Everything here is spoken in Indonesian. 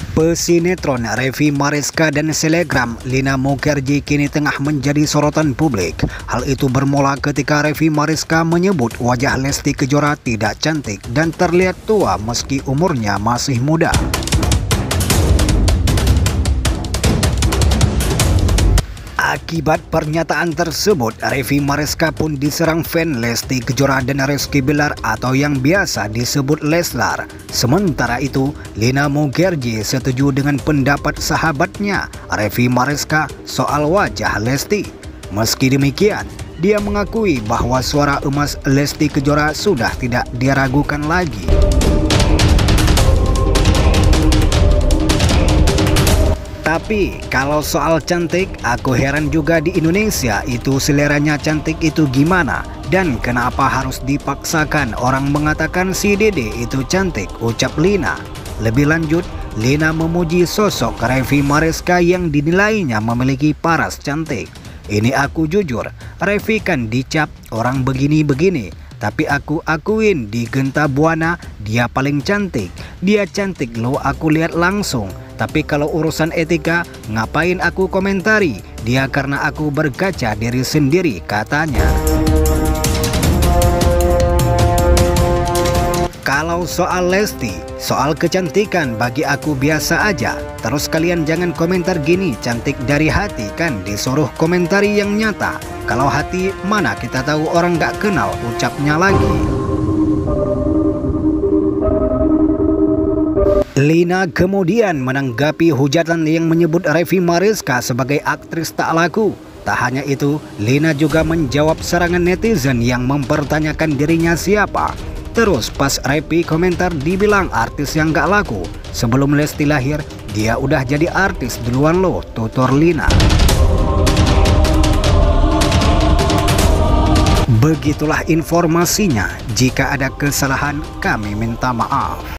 Pesinetron Revi Mariska dan selebgram Lina Mukherjee kini tengah menjadi sorotan publik. Hal itu bermula ketika Revi Mariska menyebut wajah Lesti Kejora tidak cantik dan terlihat tua meski umurnya masih muda. Akibat pernyataan tersebut, Revi Mariska pun diserang fan Lesti Kejora dan Rizky Bilar atau yang biasa disebut Leslar. Sementara itu, Lina Mukherjee setuju dengan pendapat sahabatnya Revi Mariska soal wajah Lesti. Meski demikian, dia mengakui bahwa suara emas Lesti Kejora sudah tidak diragukan lagi. Tapi kalau soal cantik, aku heran juga di Indonesia itu seleranya cantik itu gimana? Dan kenapa harus dipaksakan orang mengatakan si Dede itu cantik, ucap Lina. Lebih lanjut, Lina memuji sosok Revi Mariska yang dinilainya memiliki paras cantik. Ini aku jujur, Revi kan dicap orang begini-begini. Tapi aku akuin di Genta Buana dia paling cantik. Dia cantik loh, aku lihat langsung. Tapi kalau urusan etika, ngapain aku komentari? Dia karena aku berkaca diri sendiri, katanya. Kalau soal Lesti, soal kecantikan bagi aku biasa aja. Terus kalian jangan komentar gini, cantik dari hati kan, disuruh komentari yang nyata. Kalau hati mana kita tahu, orang gak kenal, ucapnya lagi. Lina kemudian menanggapi hujatan yang menyebut Revi Mariska sebagai aktris tak laku. Tak hanya itu, Lina juga menjawab serangan netizen yang mempertanyakan dirinya siapa. Terus pas Revi komentar dibilang artis yang gak laku. Sebelum Lesti lahir, dia udah jadi artis duluan loh, tutur Lina. Begitulah informasinya. Jika ada kesalahan, kami minta maaf.